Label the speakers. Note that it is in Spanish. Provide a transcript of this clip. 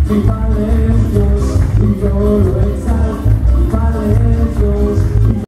Speaker 1: Mi padre es Dios y yo lo exalto.